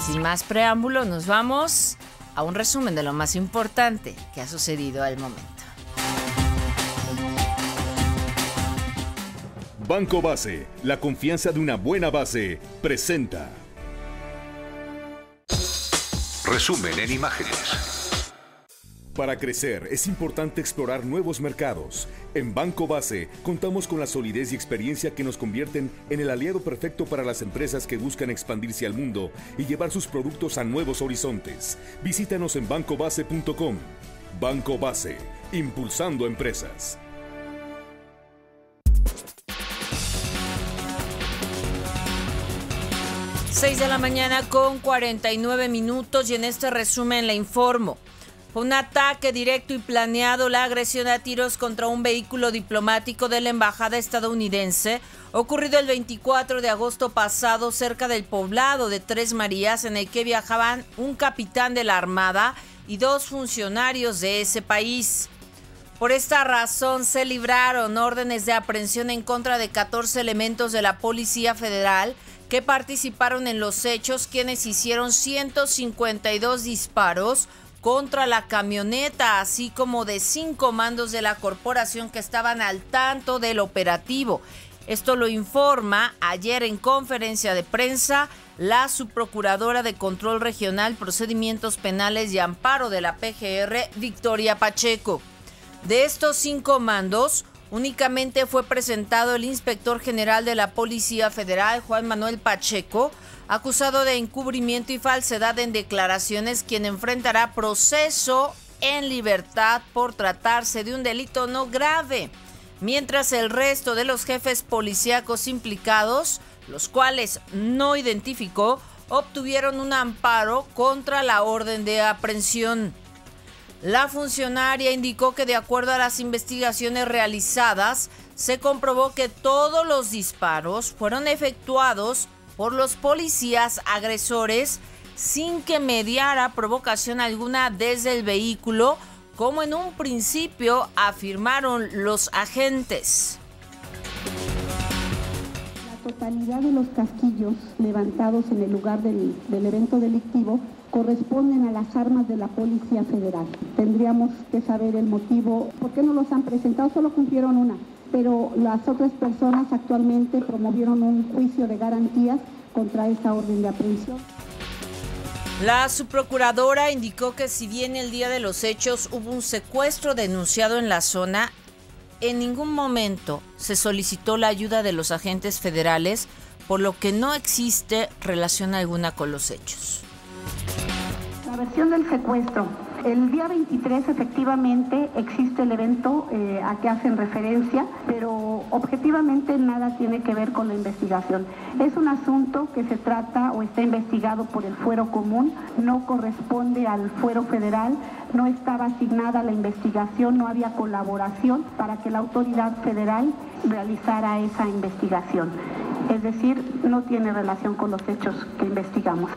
Sin más preámbulo, nos vamos a un resumen de lo más importante que ha sucedido al momento. Banco Base, la confianza de una buena base, presenta. Resumen en imágenes. Para crecer es importante explorar nuevos mercados. En Banco Base contamos con la solidez y experiencia que nos convierten en el aliado perfecto para las empresas que buscan expandirse al mundo y llevar sus productos a nuevos horizontes. Visítanos en bancobase.com. Banco Base, impulsando empresas. 6 de la mañana con 49 minutos y en este resumen le informo. Fue un ataque directo y planeado la agresión a tiros contra un vehículo diplomático de la embajada estadounidense, ocurrido el 24 de agosto pasado cerca del poblado de Tres Marías, en el que viajaban un capitán de la Armada y 2 funcionarios de ese país. Por esta razón se libraron órdenes de aprehensión en contra de 14 elementos de la Policía Federal que participaron en los hechos, quienes hicieron 152 disparos contra la camioneta, así como de 5 mandos de la corporación que estaban al tanto del operativo. Esto lo informa ayer en conferencia de prensa la subprocuradora de Control Regional, Procedimientos Penales y Amparo de la PGR, Victoria Pacheco. De estos 5 mandos, únicamente fue presentado el inspector general de la Policía Federal, Juan Manuel Pacheco, acusado de encubrimiento y falsedad en declaraciones, quien enfrentará proceso en libertad por tratarse de un delito no grave, mientras el resto de los jefes policíacos implicados, los cuales no identificó, obtuvieron un amparo contra la orden de aprehensión. La funcionaria indicó que de acuerdo a las investigaciones realizadas, se comprobó que todos los disparos fueron efectuados por los policías agresores sin que mediara provocación alguna desde el vehículo, como en un principio afirmaron los agentes. La totalidad de los casquillos levantados en el lugar del evento delictivo corresponden a las armas de la Policía Federal. Tendríamos que saber el motivo, por qué no los han presentado, solo cumplieron una, pero las otras personas actualmente promovieron un juicio de garantías contra esa orden de aprehensión. La subprocuradora indicó que si bien el día de los hechos hubo un secuestro denunciado en la zona, en ningún momento se solicitó la ayuda de los agentes federales, por lo que no existe relación alguna con los hechos. La versión del secuestro. El día 23 efectivamente existe el evento a que hacen referencia, pero objetivamente nada tiene que ver con la investigación. Es un asunto que se trata o está investigado por el fuero común, no corresponde al fuero federal, no estaba asignada la investigación, no había colaboración para que la autoridad federal realizara esa investigación. Es decir, no tiene relación con los hechos que investigamos.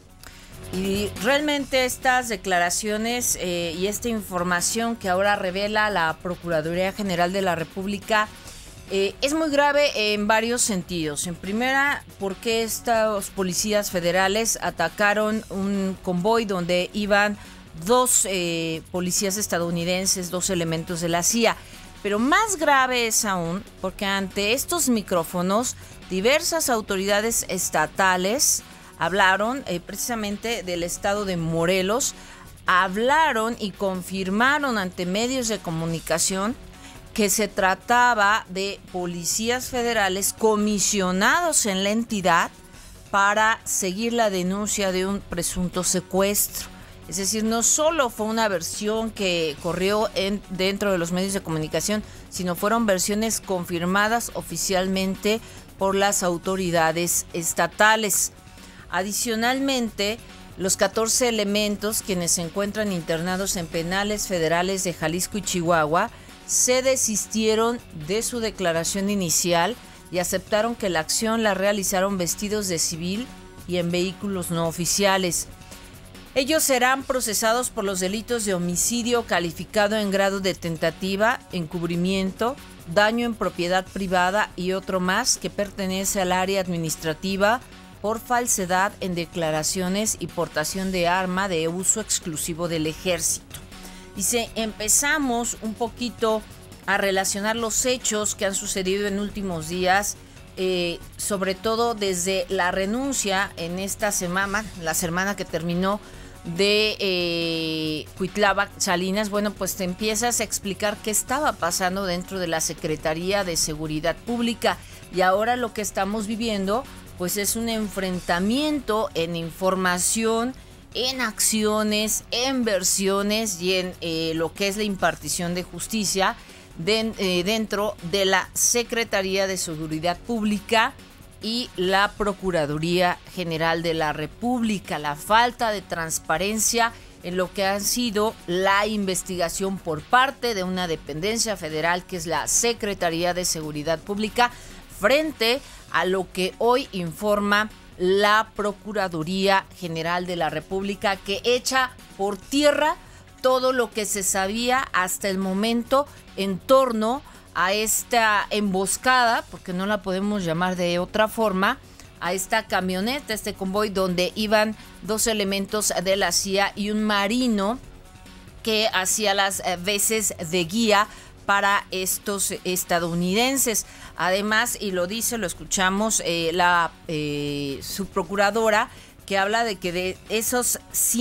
Y realmente estas declaraciones y esta información que ahora revela la Procuraduría General de la República es muy grave en varios sentidos. En primera, porque estos policías federales atacaron un convoy donde iban 2 policías estadounidenses, 2 elementos de la CIA. Pero más grave es aún porque ante estos micrófonos diversas autoridades estatales hablaron precisamente del estado de Morelos, hablaron y confirmaron ante medios de comunicación que se trataba de policías federales comisionados en la entidad para seguir la denuncia de un presunto secuestro. Es decir, no solo fue una versión que corrió dentro de los medios de comunicación, sino fueron versiones confirmadas oficialmente por las autoridades estatales. Adicionalmente, los 14 elementos, quienes se encuentran internados en penales federales de Jalisco y Chihuahua, se desistieron de su declaración inicial y aceptaron que la acción la realizaron vestidos de civil y en vehículos no oficiales. Ellos serán procesados por los delitos de homicidio calificado en grado de tentativa, encubrimiento, daño en propiedad privada y otro más que pertenece al área administrativa por falsedad en declaraciones y portación de arma de uso exclusivo del ejército. Dice, empezamos un poquito a relacionar los hechos que han sucedido en últimos días, sobre todo desde la renuncia en esta semana, la semana que terminó, de Cuitláhuac Salinas. Bueno, pues te empiezas a explicar qué estaba pasando dentro de la Secretaría de Seguridad Pública, y ahora lo que estamos viviendo pues es un enfrentamiento en información, en acciones, en versiones y en lo que es la impartición de justicia dentro de la Secretaría de Seguridad Pública y la Procuraduría General de la República. La falta de transparencia en lo que ha sido la investigación por parte de una dependencia federal que es la Secretaría de Seguridad Pública, frente a lo que hoy informa la Procuraduría General de la República, que echa por tierra todo lo que se sabía hasta el momento en torno a esta emboscada, porque no la podemos llamar de otra forma, a esta camioneta, este convoy donde iban 2 elementos de la CIA y un marino que hacía las veces de guía para estos estadounidenses. Además, y lo dice, lo escuchamos, la subprocuradora, que habla de que de esos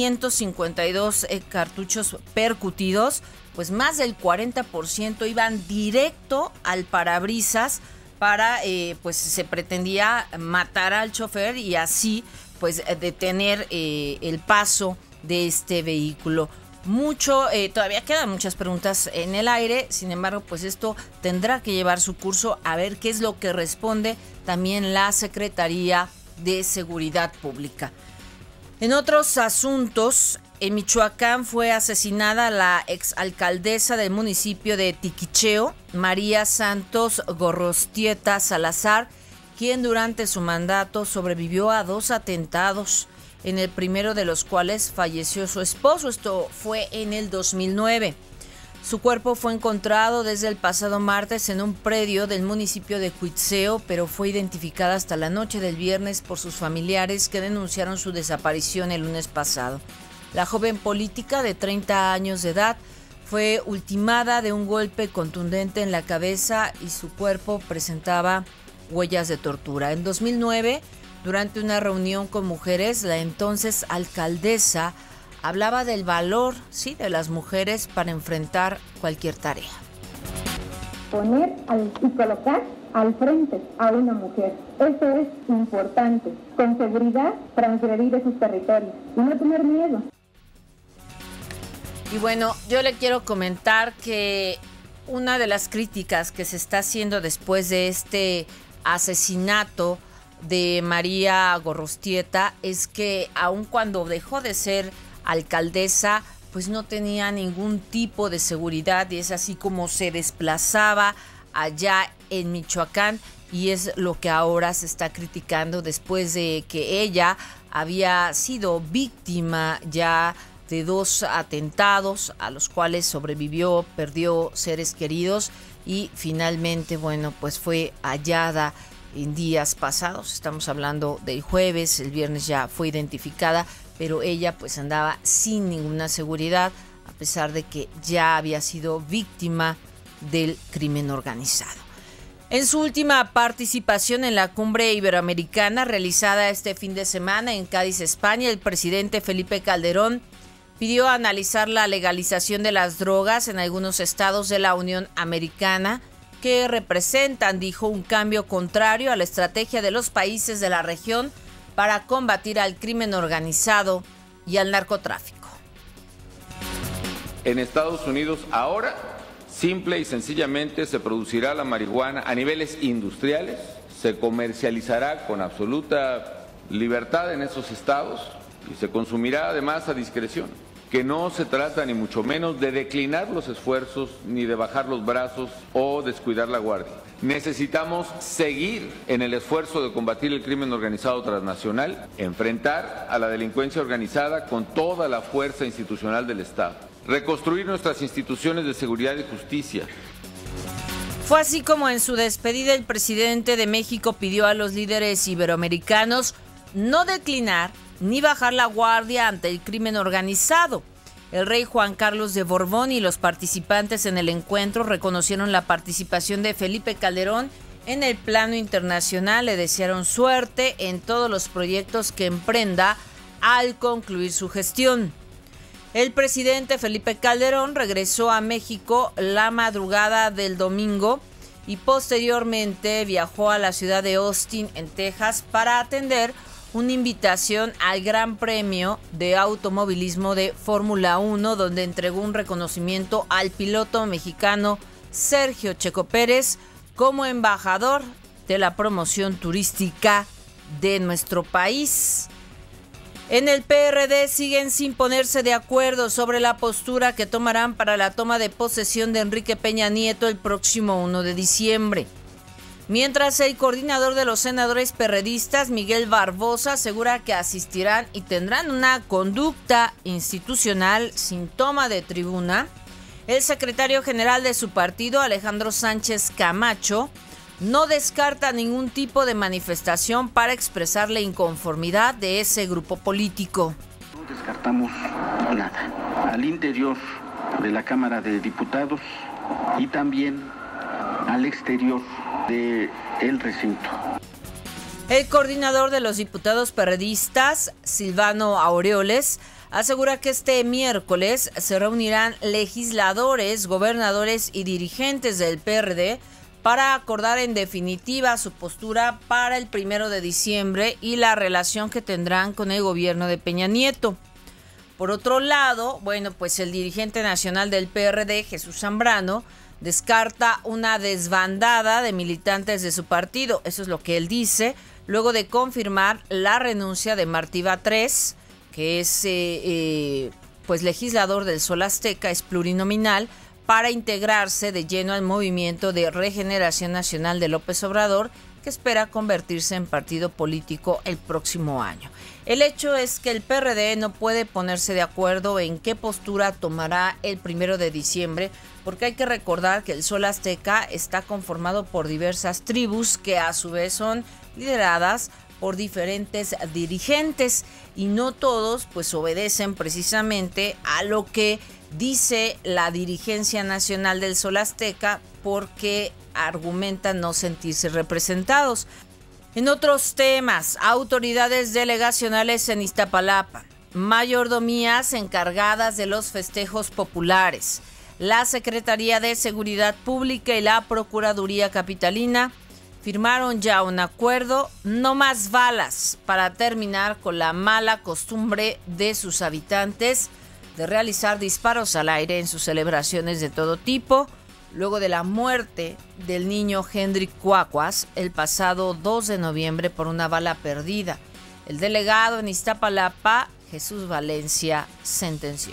152 cartuchos percutidos, pues más del 40% iban directo al parabrisas para, pues se pretendía matar al chofer y así pues detener el paso de este vehículo. Todavía quedan muchas preguntas en el aire, sin embargo, pues esto tendrá que llevar su curso a ver qué es lo que responde también la Secretaría de Seguridad Pública. En otros asuntos, en Michoacán fue asesinada la exalcaldesa del municipio de Tiquicheo, María Santos Gorrostieta Salazar, quien durante su mandato sobrevivió a 2 atentados, en el primero de los cuales falleció su esposo. Esto fue en el 2009. Su cuerpo fue encontrado desde el pasado martes en un predio del municipio de Cuitzeo, pero fue identificada hasta la noche del viernes por sus familiares, que denunciaron su desaparición el lunes pasado. La joven política de 30 años de edad fue ultimada de un golpe contundente en la cabeza y su cuerpo presentaba huellas de tortura. En 2009, durante una reunión con mujeres, la entonces alcaldesa hablaba del valor, sí, de las mujeres para enfrentar cualquier tarea. Poner y colocar al frente a una mujer, eso es importante. Con seguridad, transgredir esos territorios y no tener miedo. Y bueno, yo le quiero comentar que una de las críticas que se está haciendo después de este asesinato de María Gorrostieta es que aun cuando dejó de ser alcaldesa, pues no tenía ningún tipo de seguridad, y es así como se desplazaba allá en Michoacán, y es lo que ahora se está criticando después de que ella había sido víctima ya de 2 atentados a los cuales sobrevivió, perdió seres queridos y finalmente, bueno, pues fue hallada en días pasados. Estamos hablando del jueves, el viernes ya fue identificada, pero ella pues andaba sin ninguna seguridad, a pesar de que ya había sido víctima del crimen organizado. En su última participación en la cumbre iberoamericana realizada este fin de semana en Cádiz, España, el presidente Felipe Calderón pidió analizar la legalización de las drogas en algunos estados de la Unión Americana, que representan, dijo, un cambio contrario a la estrategia de los países de la región para combatir al crimen organizado y al narcotráfico. En Estados Unidos ahora, simple y sencillamente, se producirá la marihuana a niveles industriales, se comercializará con absoluta libertad en esos estados y se consumirá además a discreción. Que no se trata ni mucho menos de declinar los esfuerzos ni de bajar los brazos o descuidar la guardia. Necesitamos seguir en el esfuerzo de combatir el crimen organizado transnacional, enfrentar a la delincuencia organizada con toda la fuerza institucional del Estado, reconstruir nuestras instituciones de seguridad y justicia. Fue así como en su despedida el presidente de México pidió a los líderes iberoamericanos no declinar ni bajar la guardia ante el crimen organizado. El rey Juan Carlos de Borbón y los participantes en el encuentro reconocieron la participación de Felipe Calderón en el plano internacional, le desearon suerte en todos los proyectos que emprenda al concluir su gestión. El presidente Felipe Calderón regresó a México la madrugada del domingo y posteriormente viajó a la ciudad de Austin, en Texas, para atender una invitación al Gran Premio de Automovilismo de Fórmula 1, donde entregó un reconocimiento al piloto mexicano Sergio Checo Pérez como embajador de la promoción turística de nuestro país. En el PRD siguen sin ponerse de acuerdo sobre la postura que tomarán para la toma de posesión de Enrique Peña Nieto el próximo 1 de diciembre. Mientras el coordinador de los senadores perredistas, Miguel Barbosa, asegura que asistirán y tendrán una conducta institucional sin toma de tribuna, el secretario general de su partido, Alejandro Sánchez Camacho, no descarta ningún tipo de manifestación para expresar la inconformidad de ese grupo político. No descartamos nada. Al interior de la Cámara de Diputados y también al exterior del recinto. El coordinador de los diputados perredistas, Silvano Aureoles, asegura que este miércoles se reunirán legisladores, gobernadores y dirigentes del PRD para acordar en definitiva su postura para el 1 de diciembre y la relación que tendrán con el gobierno de Peña Nieto. Por otro lado, pues el dirigente nacional del PRD, Jesús Zambrano, descarta una desbandada de militantes de su partido. Eso es lo que él dice, luego de confirmar la renuncia de Martí Batres, que es pues legislador del Sol Azteca, es plurinominal, para integrarse de lleno al movimiento de Regeneración Nacional de López Obrador, que espera convertirse en partido político el próximo año. El hecho es que el PRD no puede ponerse de acuerdo en qué postura tomará el 1 de diciembre, porque hay que recordar que el Sol Azteca está conformado por diversas tribus que a su vez son lideradas por diferentes dirigentes y no todos pues obedecen precisamente a lo que dice la dirigencia nacional del Sol Azteca, porque argumentan no sentirse representados. En otros temas, autoridades delegacionales en Iztapalapa, mayordomías encargadas de los festejos populares, la Secretaría de Seguridad Pública y la Procuraduría Capitalina firmaron ya un acuerdo, no más balas, para terminar con la mala costumbre de sus habitantes de realizar disparos al aire en sus celebraciones de todo tipo, luego de la muerte del niño Hendrik Cuacuas el pasado 2 de noviembre por una bala perdida. El delegado en Iztapalapa, Jesús Valencia, sentenció.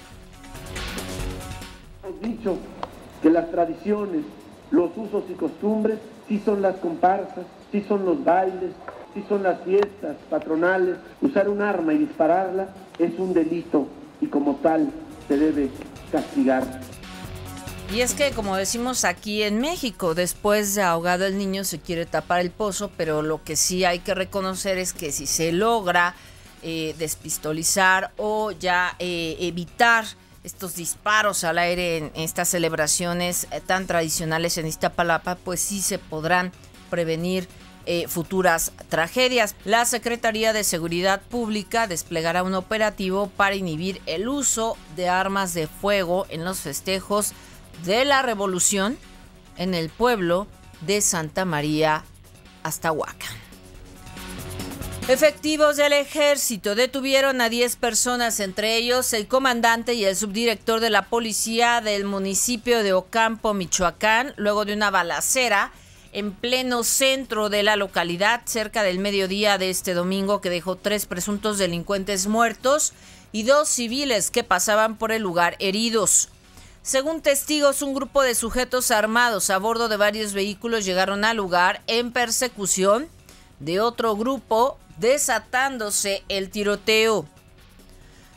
Hemos dicho que las tradiciones, los usos y costumbres, sí son las comparsas, sí son los bailes, sí son las fiestas patronales. Usar un arma y dispararla es un delito y como tal se debe castigar. Y es que, como decimos aquí en México, después de ahogado el niño se quiere tapar el pozo, pero lo que sí hay que reconocer es que si se logra despistolizar o ya evitar estos disparos al aire en estas celebraciones tan tradicionales en Iztapalapa, pues sí se podrán prevenir futuras tragedias. La Secretaría de Seguridad Pública desplegará un operativo para inhibir el uso de armas de fuego en los festejos de la Revolución en el pueblo de Santa María, Aztahuacán. Efectivos del ejército detuvieron a 10 personas, entre ellos el comandante y el subdirector de la policía del municipio de Ocampo, Michoacán, luego de una balacera en pleno centro de la localidad cerca del mediodía de este domingo, que dejó 3 presuntos delincuentes muertos y 2 civiles que pasaban por el lugar heridos. Según testigos, un grupo de sujetos armados a bordo de varios vehículos llegaron al lugar en persecución de otro grupo, desatándose el tiroteo.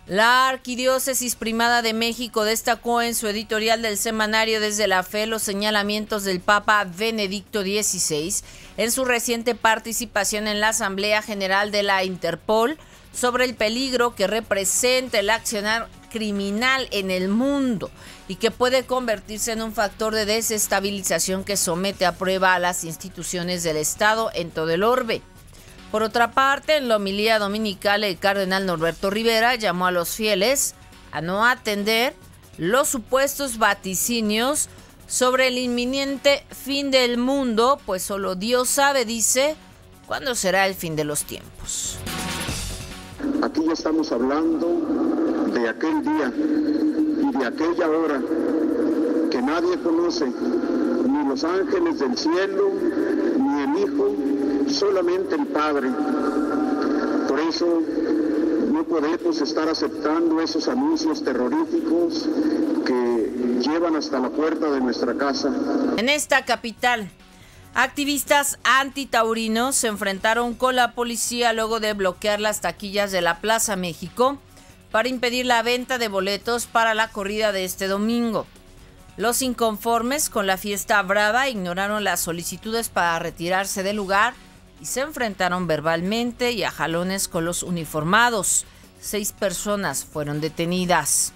La Arquidiócesis Primada de México destacó en su editorial del semanario Desde la Fe los señalamientos del Papa Benedicto XVI en su reciente participación en la Asamblea General de la Interpol sobre el peligro que representa el accionar criminal en el mundo y que puede convertirse en un factor de desestabilización que somete a prueba a las instituciones del Estado en todo el orbe. Por otra parte, en la homilía dominical, el cardenal Norberto Rivera llamó a los fieles a no atender los supuestos vaticinios sobre el inminente fin del mundo, pues solo Dios sabe, dice, cuándo será el fin de los tiempos. Aquí ya estamos hablando de aquel día y de aquella hora que nadie conoce, ni los ángeles del cielo, ni el Hijo, solamente el Padre. Por eso no podemos estar aceptando esos anuncios terroríficos que llevan hasta la puerta de nuestra casa. En esta capital, activistas antitaurinos se enfrentaron con la policía luego de bloquear las taquillas de la Plaza México para impedir la venta de boletos para la corrida de este domingo. Los inconformes con la fiesta brava ignoraron las solicitudes para retirarse del lugar y se enfrentaron verbalmente y a jalones con los uniformados. 6 personas fueron detenidas.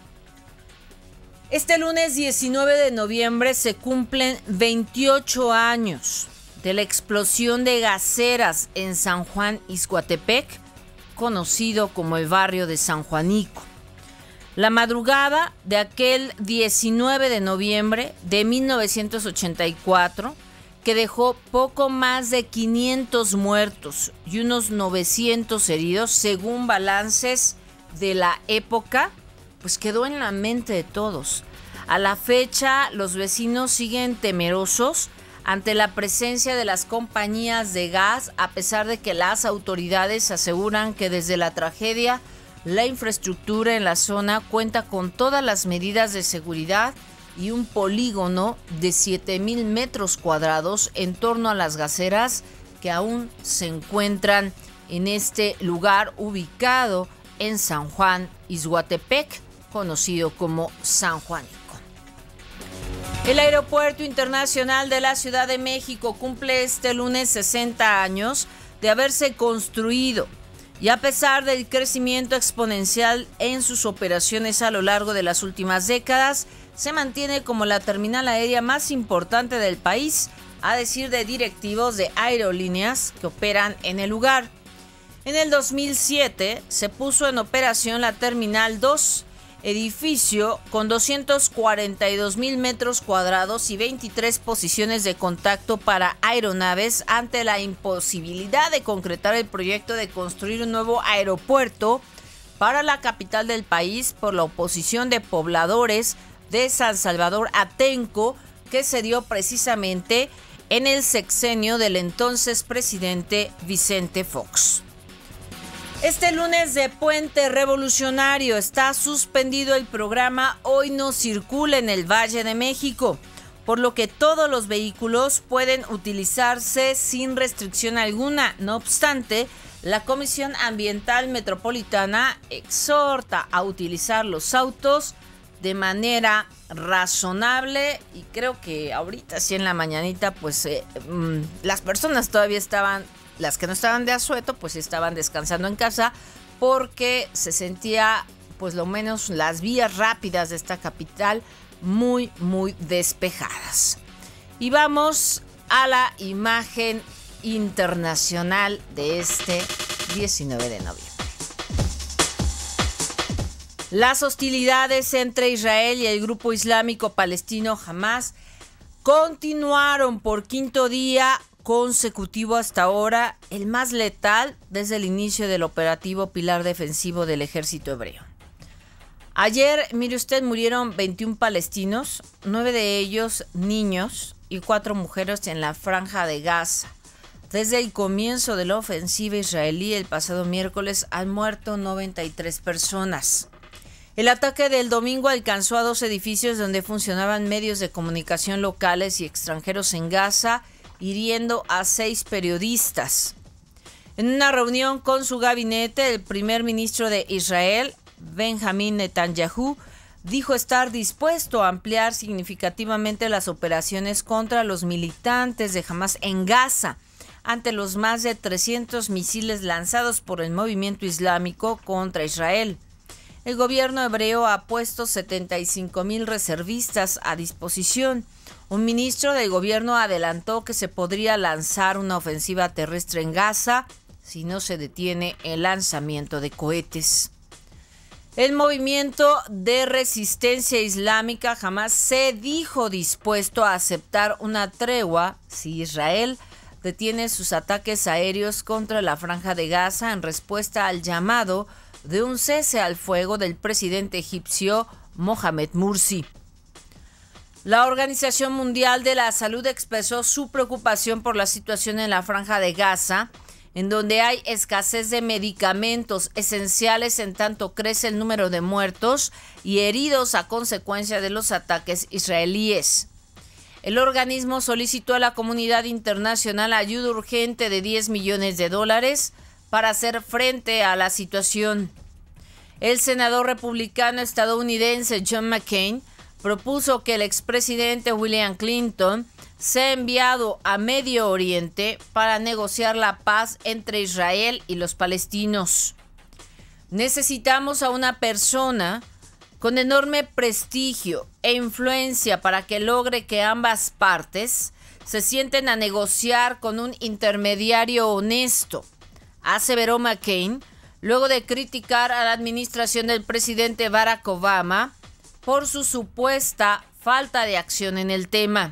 Este lunes 19 de noviembre se cumplen 28 años de la explosión de gaseras en San Juan Ixhuatepec, conocido como el barrio de San Juanico. La madrugada de aquel 19 de noviembre de 1984, que dejó poco más de 500 muertos y unos 900 heridos, según balances de la época, pues quedó en la mente de todos. A la fecha, los vecinos siguen temerosos ante la presencia de las compañías de gas, a pesar de que las autoridades aseguran que desde la tragedia, la infraestructura en la zona cuenta con todas las medidas de seguridad y un polígono de 7,000 metros cuadrados en torno a las gaseras que aún se encuentran en este lugar ubicado en San Juan Ixhuatepec, conocido como San Juanico. El Aeropuerto Internacional de la Ciudad de México cumple este lunes 60 años de haberse construido y a pesar del crecimiento exponencial en sus operaciones a lo largo de las últimas décadas, se mantiene como la terminal aérea más importante del país, a decir de directivos de aerolíneas que operan en el lugar. En el 2007 se puso en operación la Terminal 2, edificio con 242,000 metros cuadrados y 23 posiciones de contacto para aeronaves ante la imposibilidad de concretar el proyecto de construir un nuevo aeropuerto para la capital del país por la oposición de pobladores de San Salvador Atenco, que se dio precisamente en el sexenio del entonces presidente Vicente Fox. Este lunes de Puente Revolucionario está suspendido el programa Hoy No Circula en el Valle de México, por lo que todos los vehículos pueden utilizarse sin restricción alguna. No obstante, la Comisión Ambiental Metropolitana exhorta a utilizar los autos de manera razonable, y creo que ahorita sí en la mañanita pues las personas todavía estaban, las que no estaban de asueto pues estaban descansando en casa porque se sentía pues lo menos las vías rápidas de esta capital muy despejadas. Y vamos a la imagen internacional de este 19 de noviembre. Las hostilidades entre Israel y el grupo islámico palestino Hamas continuaron por quinto día consecutivo hasta ahora, el más letal desde el inicio del operativo Pilar Defensivo del ejército hebreo. Ayer, mire usted, murieron 21 palestinos, 9 de ellos niños y 4 mujeres en la franja de Gaza. Desde el comienzo de la ofensiva israelí el pasado miércoles han muerto 93 personas. El ataque del domingo alcanzó a 2 edificios donde funcionaban medios de comunicación locales y extranjeros en Gaza, hiriendo a 6 periodistas. En una reunión con su gabinete, el primer ministro de Israel, Benjamín Netanyahu, dijo estar dispuesto a ampliar significativamente las operaciones contra los militantes de Hamás en Gaza, ante los más de 300 misiles lanzados por el movimiento islámico contra Israel. El gobierno hebreo ha puesto 75,000 reservistas a disposición. Un ministro del gobierno adelantó que se podría lanzar una ofensiva terrestre en Gaza si no se detiene el lanzamiento de cohetes. El movimiento de resistencia islámica jamás se dijo dispuesto a aceptar una tregua si Israel detiene sus ataques aéreos contra la Franja de Gaza en respuesta al llamado de un cese al fuego del presidente egipcio Mohamed Morsi. La Organización Mundial de la Salud expresó su preocupación por la situación en la Franja de Gaza, en donde hay escasez de medicamentos esenciales en tanto crece el número de muertos y heridos a consecuencia de los ataques israelíes. El organismo solicitó a la comunidad internacional ayuda urgente de $10 millones para hacer frente a la situación. El senador republicano estadounidense John McCain propuso que el expresidente William Clinton sea enviado a Medio Oriente para negociar la paz entre Israel y los palestinos. Necesitamos a una persona con enorme prestigio e influencia para que logre que ambas partes se sienten a negociar con un intermediario honesto, aseveró McCain, luego de criticar a la administración del presidente Barack Obama por su supuesta falta de acción en el tema.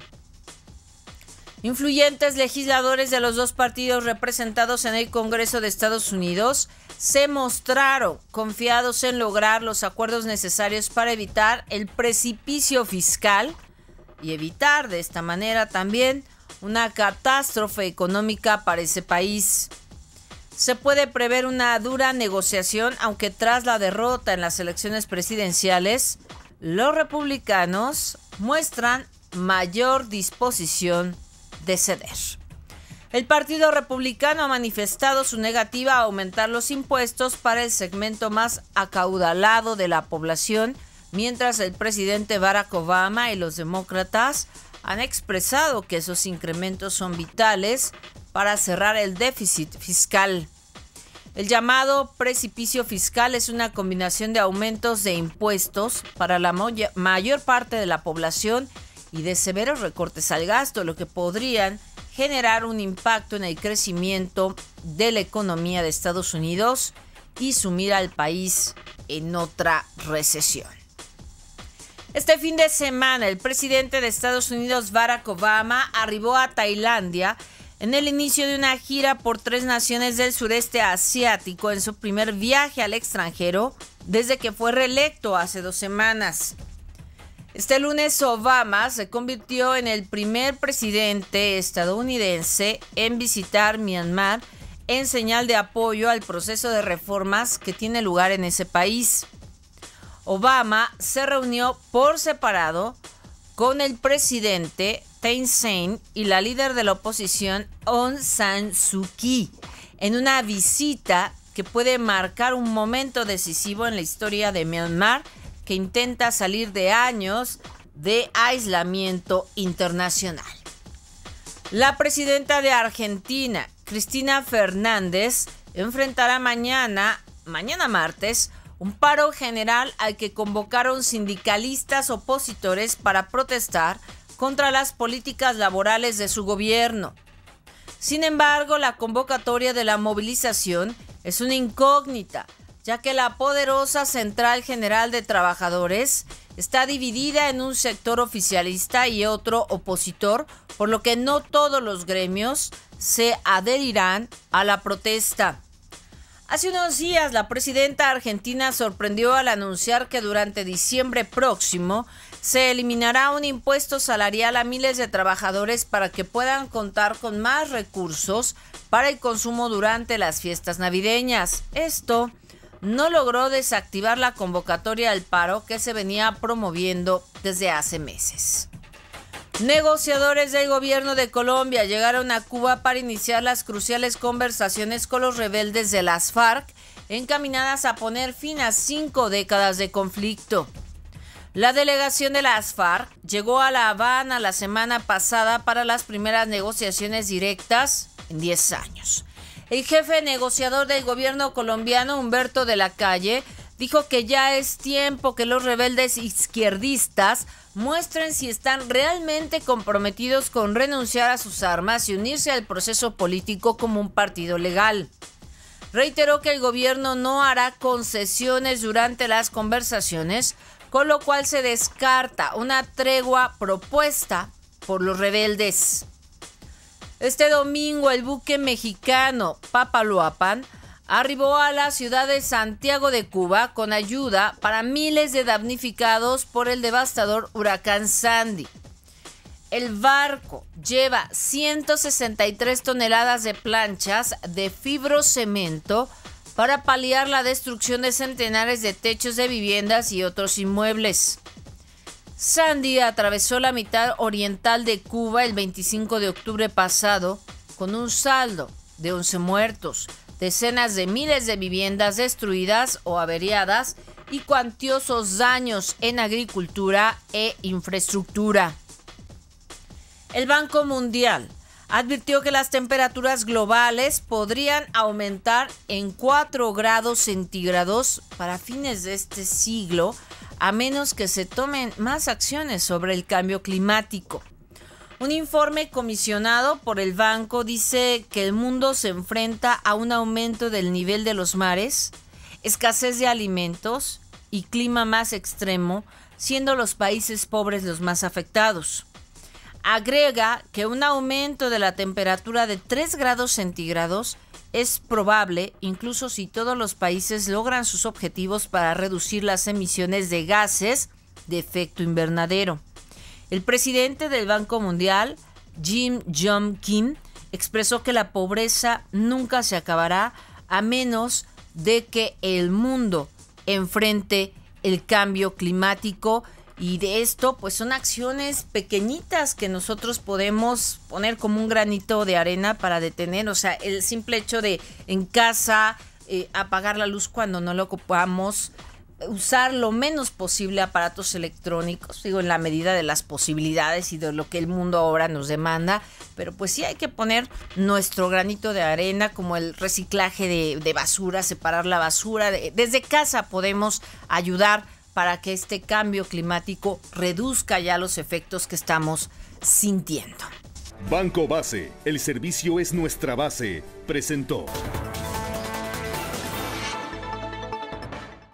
Influyentes legisladores de los dos partidos representados en el Congreso de Estados Unidos se mostraron confiados en lograr los acuerdos necesarios para evitar el precipicio fiscal y evitar de esta manera también una catástrofe económica para ese país. Se puede prever una dura negociación, aunque tras la derrota en las elecciones presidenciales, los republicanos muestran mayor disposición de ceder. El Partido Republicano ha manifestado su negativa a aumentar los impuestos para el segmento más acaudalado de la población, mientras el presidente Barack Obama y los demócratas han expresado que esos incrementos son vitales para cerrar el déficit fiscal. El llamado precipicio fiscal es una combinación de aumentos de impuestos para la mayor parte de la población y de severos recortes al gasto, lo que podrían generar un impacto en el crecimiento de la economía de Estados Unidos y sumir al país en otra recesión. Este fin de semana, el presidente de Estados Unidos, Barack Obama, arribó a Tailandia en el inicio de una gira por 3 naciones del sureste asiático en su primer viaje al extranjero desde que fue reelecto hace 2 semanas. Este lunes Obama se convirtió en el primer presidente estadounidense en visitar Myanmar en señal de apoyo al proceso de reformas que tiene lugar en ese país. Obama se reunió por separado con el presidente Thein Sein y la líder de la oposición Aung San Suu Kyi en una visita que puede marcar un momento decisivo en la historia de Myanmar, que intenta salir de años de aislamiento internacional. La presidenta de Argentina, Cristina Fernández, enfrentará mañana martes, un paro general al que convocaron sindicalistas opositores para protestar contra las políticas laborales de su gobierno. Sin embargo, la convocatoria de la movilización es una incógnita, ya que la poderosa Central General de Trabajadores está dividida en un sector oficialista y otro opositor, por lo que no todos los gremios se adherirán a la protesta. Hace unos días, la presidenta argentina sorprendió al anunciar que durante diciembre próximo se eliminará un impuesto salarial a miles de trabajadores para que puedan contar con más recursos para el consumo durante las fiestas navideñas. Esto no logró desactivar la convocatoria al paro que se venía promoviendo desde hace meses. Negociadores del gobierno de Colombia llegaron a Cuba para iniciar las cruciales conversaciones con los rebeldes de las FARC encaminadas a poner fin a 5 décadas de conflicto. La delegación de las FARC llegó a La Habana la semana pasada para las primeras negociaciones directas en 10 años. El jefe negociador del gobierno colombiano, Humberto de la Calle, dijo que ya es tiempo que los rebeldes izquierdistas muestren si están realmente comprometidos con renunciar a sus armas y unirse al proceso político como un partido legal. Reiteró que el gobierno no hará concesiones durante las conversaciones, con lo cual se descarta una tregua propuesta por los rebeldes. Este domingo el buque mexicano Papaloapan arribó a la ciudad de Santiago de Cuba con ayuda para miles de damnificados por el devastador huracán Sandy. El barco lleva 163 toneladas de planchas de fibrocemento para paliar la destrucción de centenares de techos de viviendas y otros inmuebles. Sandy atravesó la mitad oriental de Cuba el 25 de octubre pasado con un saldo de 11 muertos, decenas de miles de viviendas destruidas o averiadas y cuantiosos daños en agricultura e infraestructura. El Banco Mundial advirtió que las temperaturas globales podrían aumentar en 4 grados centígrados para fines de este siglo, a menos que se tomen más acciones sobre el cambio climático. Un informe comisionado por el banco dice que el mundo se enfrenta a un aumento del nivel de los mares, escasez de alimentos y clima más extremo, siendo los países pobres los más afectados. Agrega que un aumento de la temperatura de 3 grados centígrados es probable, incluso si todos los países logran sus objetivos para reducir las emisiones de gases de efecto invernadero. El presidente del Banco Mundial, Jim Yong Kim, expresó que la pobreza nunca se acabará a menos de que el mundo enfrente el cambio climático. Y de esto, pues son acciones pequeñitas que nosotros podemos poner como un granito de arena para detener. O sea, el simple hecho de en casa apagar la luz cuando no lo ocupamos, usar lo menos posible aparatos electrónicos, digo, en la medida de las posibilidades y de lo que el mundo ahora nos demanda. Pero pues sí hay que poner nuestro granito de arena, como el reciclaje de basura, separar la basura. Desde casa podemos ayudar para que este cambio climático reduzca ya los efectos que estamos sintiendo. Banco Base, el servicio es nuestra base, presentó.